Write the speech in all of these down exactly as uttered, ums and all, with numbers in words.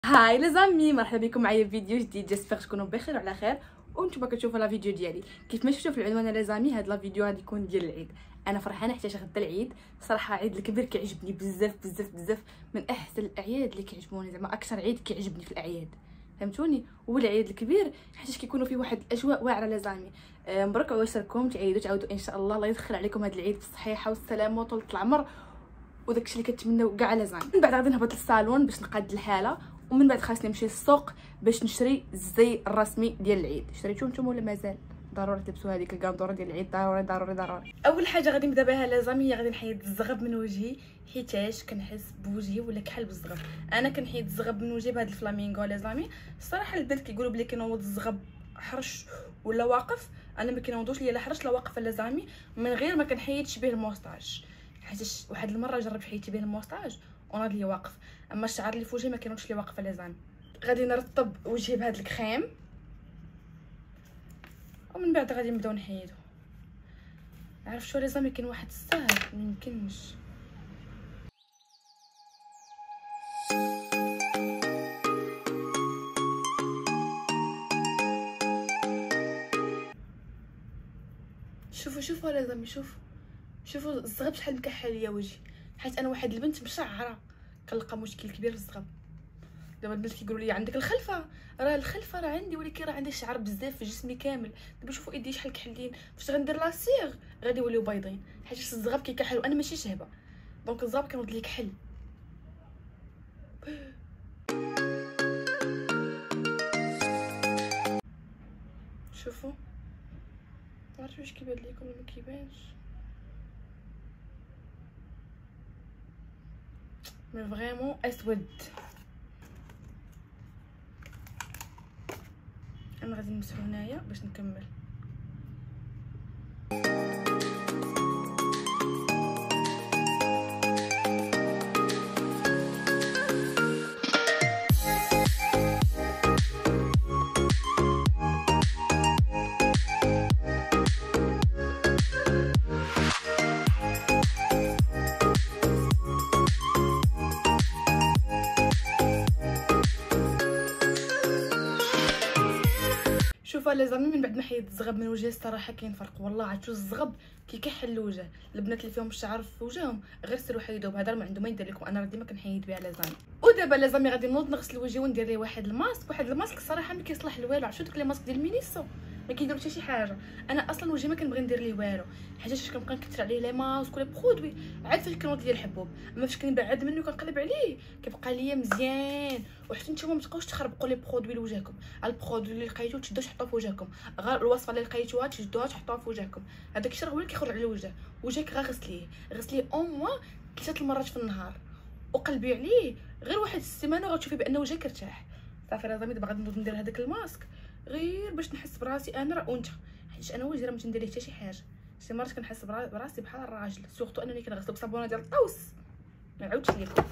هاي لزامي، مرحبا بكم معايا في فيديو جديد. جيسبر تكونوا بخير وعلى خير وانتم كتشوفوا لا فيديو ديالي. كيف ما شفتوا في العنوان لزامي، هاد لا فيديو غادي يكون ديال العيد. انا فرحانه حيت غدا العيد. صراحه عيد الكبير كيعجبني بزاف بزاف بزاف، من احسن الاعياد اللي كيعجبوني، زعما اكثر عيد كيعجبني في الاعياد، فهمتوني؟ هو العيد الكبير حيت كيكونوا فيه واحد الاجواء واعره لزامي. أه مبروك عواشركم، تعيدوا تعاودوا ان شاء الله. الله يدخل عليكم هاد العيد بالصحيحه والسلامه وطول العمر وداكشي اللي كتمناو كاع لزامي. من بعد غادي نهبط للصالون باش نقاد الحاله، ومن بعد خاصني نمشي للسوق باش نشري الزي الرسمي ديال العيد. شريتو نتوما ولا مازال؟ ضروري تلبسوا هذيك الكاندوره ديال العيد، ضروري ضروري ضروري. اول حاجه غادي نبدا بها لازمي هي غادي نحيد الزغب من وجهي، حيتاش كنحس بوجهي ولا كحل بالزغب. انا كنحيد الزغب من وجهي بهذا الفلامينغو لازمي. الصراحه البنات كيقولوا بلي كينوض الزغب حرش ولا واقف، انا ما كينوضوش ليا لا حرش لا واقف لازمي من غير ما كنحيدش به الموستاج، حيت واحد المره جربت حيدت به الموستاج وناض لي واقف، اما الشعر اللي في وجهي ما كينوضش لي واقف لازمي. غادي نرطب وجهي بهذا الكريم ومن بعد غادي نبداو نحيدو. عرفت شو لازم كاين واحد السهل ميمكنش. شوفوا شوفوا لازم شوف شوفوا الزغب شحال مكحل ليا وجهي، حيت انا واحد البنت مشعره كنلقى مشكل كبير في الزغب. دابا البنات كيقولوا لي عندك الخلفه، راه الخلفه راه عندي، ولكن راه عندي الشعر بزاف في جسمي كامل. دابا شوفوا ايدي شحال كحلين، فاش غندير لاسيغ غادي يوليو بيضين، حيت الزغب كيكحل وانا ماشي شهبه، دونك الزغب كينوض لي كحل. شوفوا عرفتوا واش كيبان لكم ولا ما كيبانش؟ مي فريمون اسود. انا غادي نمسحو هنايا باش نكمل. شوفوا لي زامي، من بعد ما حيد الزغب من وجهي الصراحه كاين فرق والله. عرفتوا الزغب كيكحل الوجه. البنات اللي فيهم الشعر في وجههم غير سيروا حيدوه بهذا، ما عنده ما يدير لكم، انا ديما كنحيد بها لي زامي. ودابا لي زامي غادي نوض نغسل وجهي وندير ليه واحد الماسك. واحد الماسك الصراحه ما كيصلح لوالو. عرفتوا داك لي ماسك ديال مينيسو ما كيديروا حتى شي حاجه. انا اصلا وجهي ما كنبغي ندير ليه والو، حيت كنبقى نكثر عليه لي ماسك ولا برودوي عاد فاش كنوض ديال الحبوب. اما فاش كنبعد منه كنقلب عليه كيبقى ليا مزيان. وحتى نتوما ما تبقاوش تخربقوا لي برودوي لوجهكم. البرودوي اللي لقيتو تشدوه تحطوه في وجهكم، غير الوصفه اللي لقيتوها تشدوها تحطوها في وجهكم. هذاك الشيء راه هو اللي كيخرج على الوجه. وجهك غير غسليه غسليه او موا ثلاثه المرات في النهار وقلبي عليه غير واحد السيمانه وغتشوفي بان وجهك ارتاح. صافي راه دابا غادي نوض ندير هذاك الماسك غير باش نحس براسي انا راه انثى، حيت انا وجهي راه ما تندير ليه حتى شي حاجه. شي مرات كنحس براسي بحال الراجل، سورتو انني كنغسل بصابونه ديال الطوس. ما نعاودش لكم.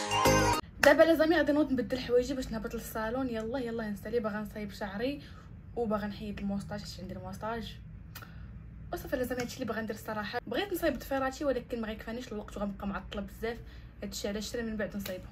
دابا لازمي غادي نوض نبدل حوايجي باش نهبط للصالون. يلا يلا نسالي، باغا نصايب شعري وباغا نحيد الموستاج حيت عندي الموستاج وصافي. لازم هادشي اللي باغا ندير الصراحه. بغيت نصايب ضفيراتي ولكن ما غيكفانيش الوقت وغنبقى معطله بزاف. هادشي علاش شري من بعد نصايبهم.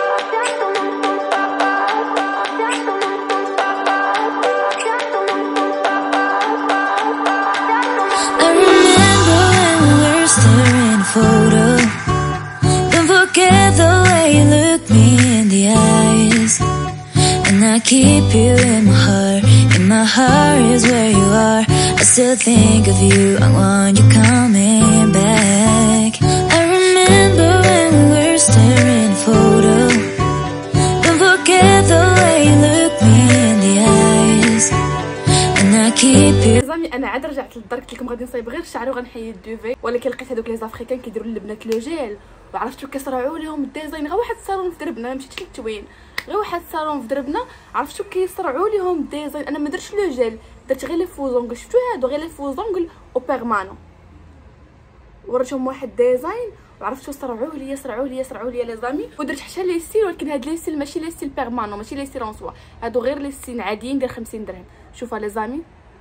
Photo. Don't forget the way you look me in the eyes, and I keep you in my heart. In my heart is where you are. I still think of you. I want you coming back. I remember when we were staring at a photo. Don't forget the way you look me in the eyes, and I keep you. انا عاد رجعت للدار قلت لكم غادي نصايب غير شعري وغنحيد الدوفي، ولكن لقيت هذوك لي زافريكان كيديروا للبنات لو جيل وعرفتو كيصرعوا ليهم الديزاين. غير واحد الصالون في دربنا، مشيت للتوين غير واحد الصالون في دربنا عرفتو كيصرعوا ليهم الديزاين. انا ما درتش لو جيل، درت غير لي فوزونغل. شفتو هادو غير لي فوزونغل او بيرمانو، وريتهم واحد ديزاين وعرفتو صرعوا ليا صرعوا ليا صرعوا ليا لي زامي. ودرت حتى لي ستيل، ولكن هاد لي ستيل ماشي لي ستيل بيرمانو، ماشي لي ستيل اون سوا، هادو غير لي ستيل عاديين ديال خمسين درهم. شوفوا لي زامي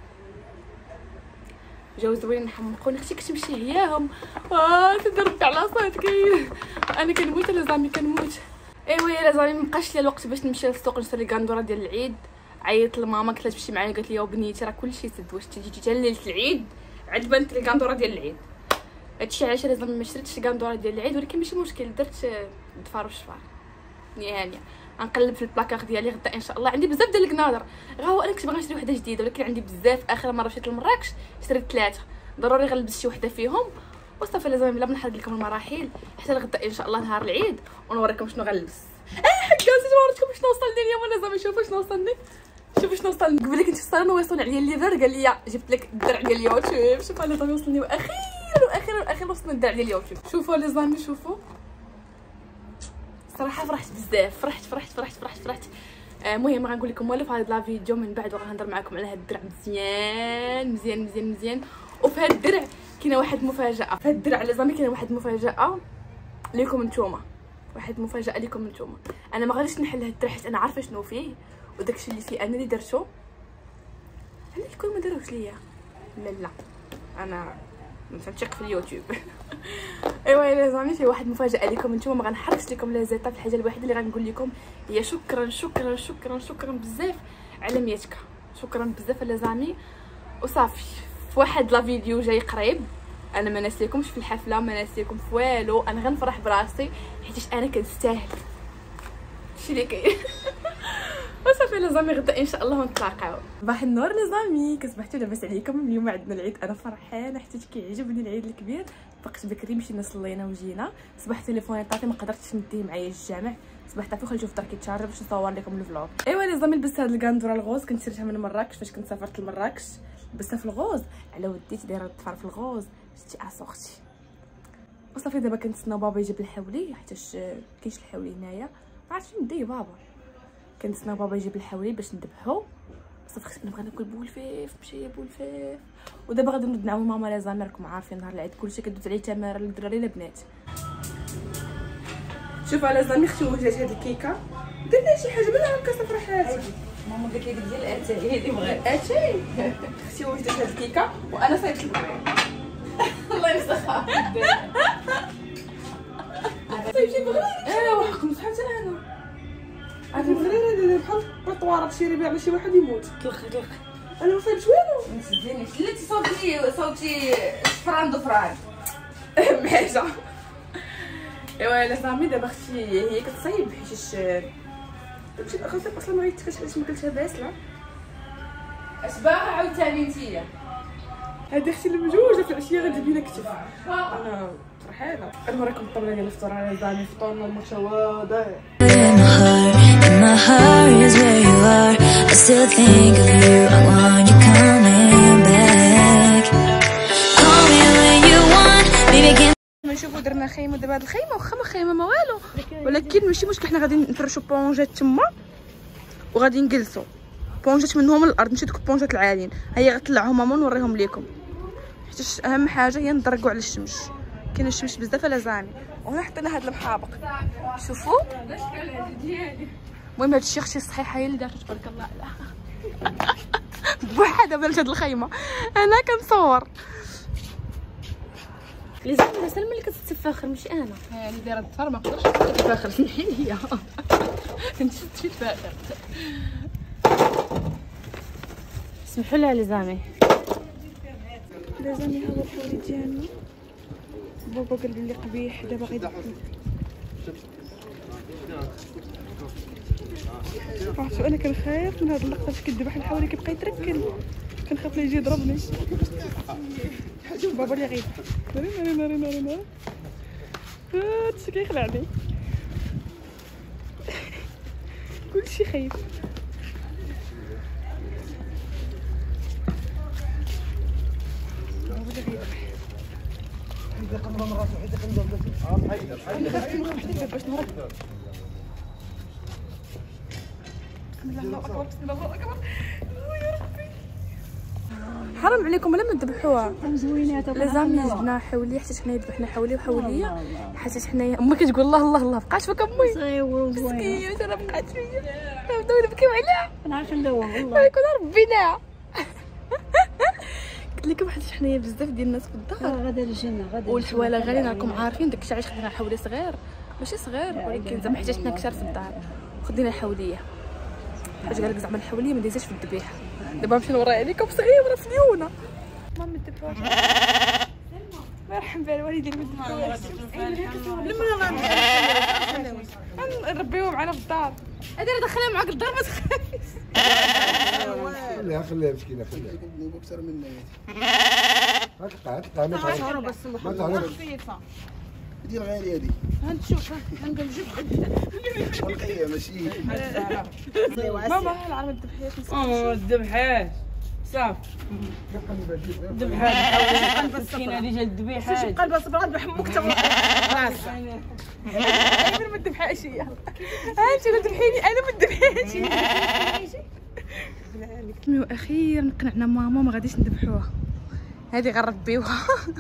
جاو زوين حمقوني. اختي كتمشي هياهم اه تضرب على صوتك. انا كنموت لي زامي كنموت. ايوا يا زامي مابقاش ليا الوقت باش نمشي للسوق نشري كاندوره ديال العيد. عيطت لماما قلت لها تمشي معايا، قالت لي وبنيتي راه كلشي سد، واش تجي حتى ليله العيد عاد بانت لي كاندوره ديال العيد. هادشي علاش لازم ما شريتش كاندوره ديال العيد، ولكن ماشي مشكل درت دفار وشفار يعني. غنقلب في البلاكار ديالي غدا ان شاء الله. عندي بزاف ديال الكنادر، غير هو انا كنت باغا نشري وحده جديده ولكن عندي بزاف. اخر مره مشيت لمراكش شريت ثلاثه، ضروري غنلبس شي وحده فيهم وصافي. لازم بلا ما نحرق لكم المراحل حتى لغدا ان شاء الله نهار العيد ونوريكم شنو غنلبس. اه حكا نسيت نوريكم شنو وصلني اليوم. انا زعما شوفوا شنو وصلني، شوفوا شنو وصلني. قبل كنت في الصالون ويصون عليا الليفر، قال لي جبت لك الدرع ديال اليوتيوب. شوفوا انا زعما وصلني واخيرا واخيرا واخيرا وصلنا الدرع ديال اليوتيوب. شوفوا لي زامي شوفوا صراحه فرحت بزاف، فرحت فرحت فرحت فرحت فرحت. المهم ما غنقول لكم والو في هذا لا فيديو، من بعد غنهضر معكم على هذا الدرع مزيان مزيان مزيان مزيان. وفي هذا الدرع كاينه واحد المفاجاه. في هذا الدرع لي زامي كاينه واحد المفاجاه ليكم نتوما، واحد المفاجاه ليكم نتوما. انا ما غاديش نحل هذا الدرع حيت انا عارفه شنو فيه وداكشي اللي فيه انا اللي درتو. هل الكل ما داروش ليا؟ لا لا انا نثق في اليوتيوب. ايوا يا زعما في واحد مفاجاه لكم نتوما، ما غنحركش لكم لي زيتاب. الحاجه الوحيده اللي غنقول لكم هي شكرا شكرا شكرا شكرا بزاف على ميتك. شكرا بزاف لي زامي وصافي. في واحد لا فيديو جاي قريب انا ما ناسيكمش في الحفله، ما ناسيكم في والو. انا غنفرح براسي حيت انا كنستاهل شي اللي كاين. وصافي لي زامي غدا ان شاء الله نتلاقاو. صباح النور لي زامي، كصبحتوا لاباس عليكم؟ اليوم عندنا العيد، انا فرحانه حتى كيعجبني العيد الكبير. فقت بكري مشينا صلينا وجينا. صباح تليفوني طافي ما قدرتش نديه معايا الجامع، صباح طافي خرجت في الدار كيتشارج باش نصور لكم الفلوغ. ايوا لي زامي لبست هاد الكاندوره الغوز، كنت شريتها من مراكش فاش كنت سافرت لمراكش. لبستها في الغوز على وديت دايره الظفار في الغوز شتي اسوختي. وصافي دابا كنتسناو بابا يجيب الحولي حيتاش كاينش الحولي هنايا، ما عرفتش فين نديه بابا. كنتسناو بابا يجيب الحولي باش نذبحو. صافي نبغي ناكل بولفيف، مشي بولفيف. ودابا غادي نود نعاون ماما لا زامي، راكم عارفين نهار العيد كلشي كدوز عليه تماره للدراري لا بنات. شوفوا على زامي اختي وجدت هاد الكيكه، درنا شي حاجه بلا هكا صفرحات. ماما قالت لي ديال الاتاي هي اللي بغات اتاي. اختي وجدت هاد الكيكه وانا صايبت البريد. الله يمسخها. صايبتي بغيت اه وحكم صحه انا عارفه غير بحال البطواره تشري بها على شي واحد يموت. طلق طلق انا ما صايبش والو. نسديني خليتي صوتي صوتي فران دو فران اهم حاجه. ايوا يا زعمي دابا اختي هي كتصايب حيتاش مشيت اخلص اصلا ما غيتكاش علاش ما كلتها باسله. اشباها عاوتاني نتيا هادي اختي المجوجه في العشيه غادي بينا كتف. انا فرحانه. نوريكم الطبله ديال الفطور على زعمي فطورنا المتواضع. My heart is where you are. I still think of you. I want you coming back. Call me when you want. Baby again. نشوفوا درنا خيمه دابا. هاد الخيمه واخا ما خيمه ما والو، ولكن ماشي مشكل. حنا غادي نفرشوا بونجات تما وغادي نجلسوا بونجات منهم الارض، ماشي دوك البونجات العاليين. هيا غطلعهم ماما نوريهم لكم حيتاش اهم حاجه هي نضرقوا على الشمس. كاين الشمس بزاف على زعمي. وهنا حطينا هاد المحابق شوفوا. المهم هاد الشيء اختي الصحيحه هي اللي دارت تبارك الله عليها. بوحدها بلا هاد الخيمه انا كنصور لي زعما سلمى اللي كتتفاخر ماشي انا. ها اللي دايره الدار ما نقدرش نتفاخر سمحي لي انت تتفاخر. سمحوا لي لي زعما لي زعما هذا الحوري ديالنا بابا قال لي قبيح دابا غيدخل. عرفتوا انا كنخاف من هاد اللقطه فاش كذبح الحوري كيبقى يتركل كنخاف لا يجي يضربني. بابا اللي غيضحك ناري ناري ناري ناري ناري هادشي كيخلعني كلشي خايف. بابا اللي غيضحك باش نهرب. بسم الله الله اكبر بسم الله الله اكبر يا ربي. حرام عليكم لما تذبحوها زوينات لازم جبنا حوليه حتى حنا ذبحنا حوليه وحوليه حتى حنايا. امي كتقول الله الله الله بقات فيك امي مسكينه انا بقات فيا نبداو نبكيو عليها نعرف ندوم والله يكون ربنا. قلت لكم حتى حنايا بزاف ديال الناس في الدار غدا الجنه غدا والحواله غاليين راكم عارفين داكشي علاش خدينا حوليه صغير ماشي صغير ولكن زعما حتى حنا كثار في الدار خدينا حوليه حاجه قال لك زعما الحوليه ما دايزاش في الذبيحه. دابا نمشي نوريها لكم صغيره في اليونه مامي تذبحوها مرحبا بالوالدين اللي مذبحوها لما نربيوها معنا في الدار. انا ندخلها معاك الدار ما تخافيش. خليها خليها مسكينه خليها اكثر منا هاك قاعد قاعد ما تعرفش ما تعرفش دير غاليه هذه هنشوف هنجيب ورقيه ماشي ماما العالم الذبحيات اه الذبحات صافي الذبحات مسكينه اللي جا الذبيحه شوف قلبها صبر غنذبح امك حتى راسها انا ما تذبحهاش هي انت اللي تذبحيني انا ما تذبحيهاش. واخيرا قنعنا ماما ما غاديش نذبحوها هذه غنربيوها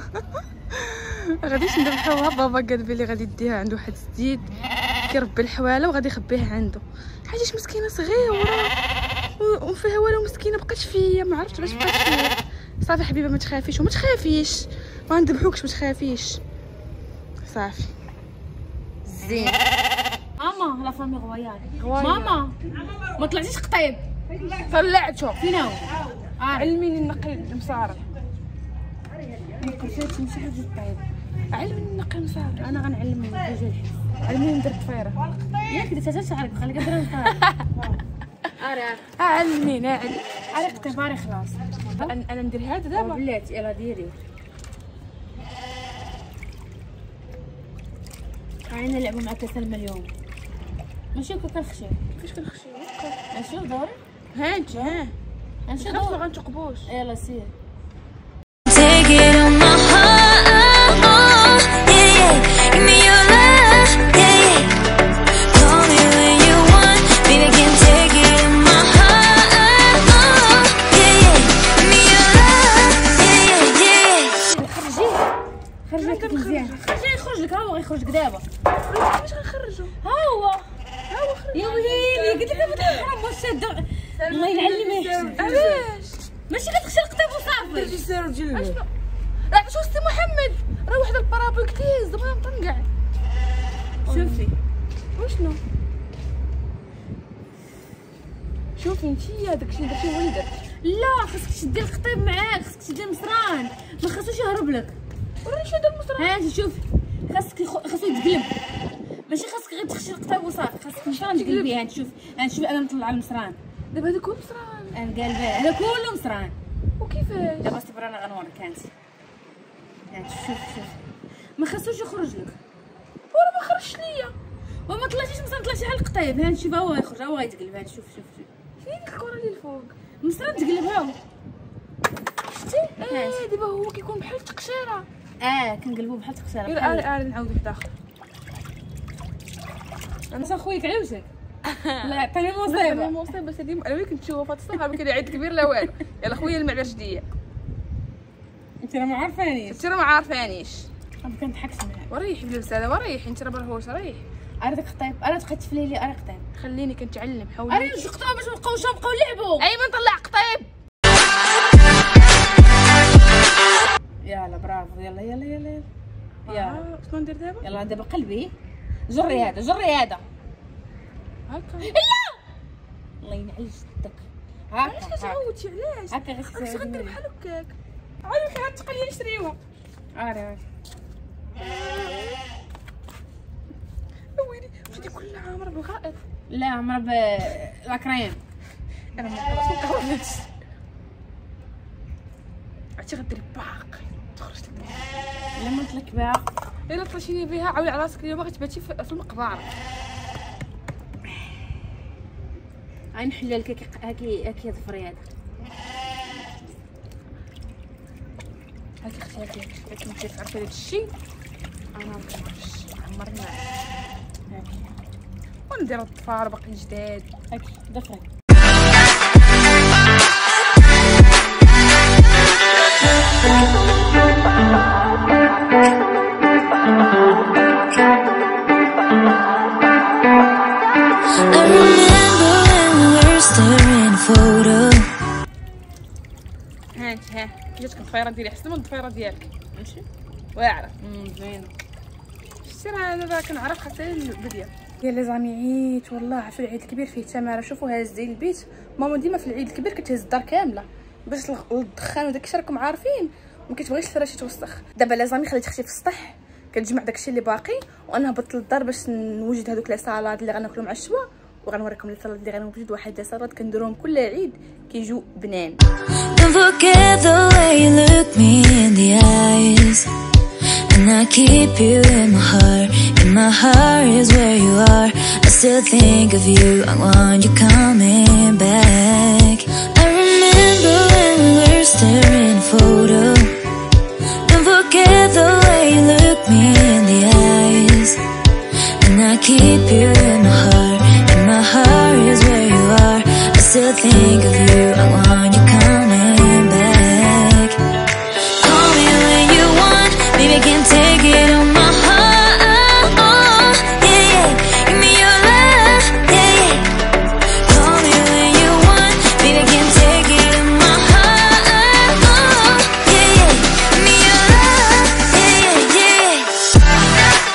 غاديش نذبحوها. بابا قال بلي غادي يديها عند واحد جديد كيربي الحواله وغادي يخبيها عنده. حاجه مسكينه صغيره وفيها والو مسكينه بقات فيا ما عرفتش علاش بقات فيا. صافي حبيبه ما تخافيش وما تخافيش ما نذبحوكش ما تخافيش صافي زين. ماما لا فامي غويال ماما ما طلعتيش قطيب طلعته فين هو علميني نقي المصاري كرفات ماشي حاجه طيب علميني نقي المصاري انا غنعلم الرجال علميني ندير الطفيره ياك درت حتى شعرك خليك دير الطفيره اري علميني علم عرق طفاري خلاص انا ندير هذا دابا بلاتي يلا ديري عينا نلعبوا مع سلمى اليوم ماشي هكا كنخشي كيفاش كنخشي ماشي دوري ها انت ها ماشي خاف ما دوري غنتقبوش يلا سير Take it on my heart, yeah, yeah. Give me your love, yeah, yeah. Call me when you want, baby, can take it on my heart, yeah, yeah. Give me your love, yeah, yeah, yeah. خرجيه خرجيه مزيان خرجيه يخرج لك ها هو غيخرج لك دابا. باش غنخرجو ها هو ها هو خرج يا ويلي قلت لك ما تحرم واش شاد الله يعلمك علاش ماشي كتخشي القطيب وصافي تجي سير وجلبي لا شو سي محمد راه واحد البارابول كتيز دابا مطنقع. شوفي وشنو شوفي انتيا داكشي داكشي هو اللي درت. لا خاصك تشدي القطيب معاك خاصك تشدي المصران ما خاصوش يهرب لك. وراني شاد المصران ها انت شوفي خاصك يخ- خاصو يتقلب ماشي خاصك غير تخشي القطيب وصافي خاصك المصران تقلبيه. ها شوف ها شوفي انا نطلع المصران دابا هذا كله مصران انا قالباه هذا كله مصران. وكيفاش دابا صبر انا غنوريك انت ها شوف شوف ما خاصوش يخرج لك وراه ما خرجش ليا وما طلعتيش مصران طلعتي على القطيب. ها شوف ها هو يخرج ها هو غيتقلب. ها شوف شوف شوف فين الكره اللي الفوق مصران تقلبها هو شتي اه دابا هو كيكون بحال التقشيره. اه كنقلبوه بحال تقشيره غير بحال اري اري نعاود الداخل انا خويك على وجهك لا عطيني مصيبه مصيبه مصيبه سيدي انا وين كنت نشوفها فهاد الصحه ما كاين عيد كبير لا والو. يلا خويا المعبر جديه انت راه ما عارفانيش انت راه ما عارفانيش ما كنضحكش معاك. وريحي بلبس هذا وريحي انت راه برهوش ريح ارا داك الطيب ارا تقتف لي ارا قطيب خليني كنتعلم حولي ارا نشقطوها باش نبقاو نبقاو نلعبوا ايمن طلع قطيب فوالا برافو. يلا يلا يلا يلا يلا شنو ندير دابا؟ يلا دابا قلبي جري هذا جري هذا هكا لا الله ينعل جدك. علاش هكا كتعاودتي علاش؟ هكا غير راكي غدير تساعدني. بحال هكاك. عاود خير التقليه نشريوها. عاري عاري ويلي وجدي كلها عامره بالغائط. لا عمرها ب لا كريم. انا ما نقدرش نقرا هادشي. عرفتي غديري باقي تخرج لك. لا ما طلعك بها. الا طلعتيني بها عاودي على راسك اليوم غتباتي في المقبره. غادي نحلها لك هاكي هاكي ظفري هذا. هاكي اختي هاكي هاكي ما كيف عرفتي هذا الشيء. انا ما كنعرفش عمرني ما هاكي وندير الضفار باقي جداد. هاكي ظفري. I remember when we were staring photo. هانت ها جاتك الضفيره ديالي احسن من الضفيره ديالك ماشي واعره. امم زوينه. شتي راه انا راه كنعرف حتى البديه. يا لي زامي عييت والله. عرفتوا العيد الكبير فيه تماره. شوفوا هازين البيت. ماما ديما في العيد الكبير كتهز الدار كامله باش الدخان وداكشي راكم عارفين ما كتبغيش الفراش يتوسخ. دابا لي زامي خليت اختي في السطح كنجمع داكشي اللي باقي وانا هبطت للدار باش نوجد هذوك لي سالاد اللي غناكلو مع الشوا وغنوريكم لي سالاد اللي غنوجد. واحد لي سالاد كنديرهم كل عيد كيجيو بنان. Don't forget the way you look me in the eyes, and I keep you in my heart. In my heart is where you are. I still think of you. I want you coming back. I remember when we were staring photo. Don't forget the way you look me in the eyes, and I keep you in my heart. In my heart is where you are. I still think of you. I want you coming back. Call me when you want. Maybe I can take it on my heart. Yeah, yeah. Give me your love. Yeah, yeah. Call me when you want. Maybe I can take it on my heart. Yeah, yeah. Give me your love. Yeah, yeah, yeah.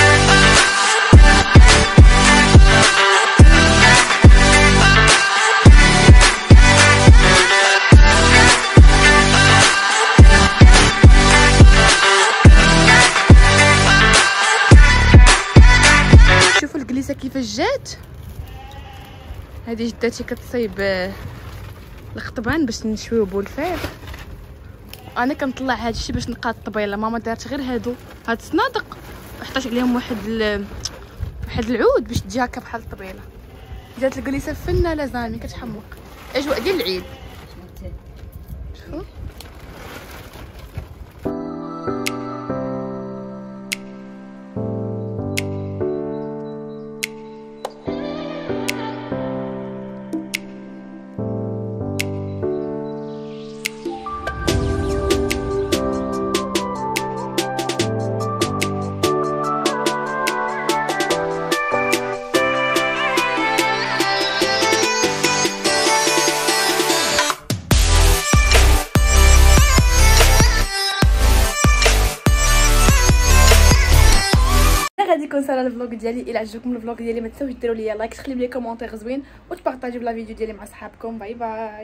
شوفوا الكليسه كيفاش جات. هذه جداتي كتصايب آه، القطبان باش نشويو بولفير. انا كنطلع هذا الشيء باش نلقى الطبيله. ماما دارت غير هادو هاد الصنادق وحطيت عليهم واحد ال... واحد العود باش تجي هكا بحال الطبيله. جات الكليسه فنه لا زالمي كتحمق. اجواء ديال العيد. شوفوا غادي يكون صار الفلوق ديالي. الى عجبكم الفلوق ديالي ما تنساوش ديروا لي لايك تخليو لي كومونتير زوين وتبارطاجيو لا فيديو ديالي مع صحابكم. باي باي.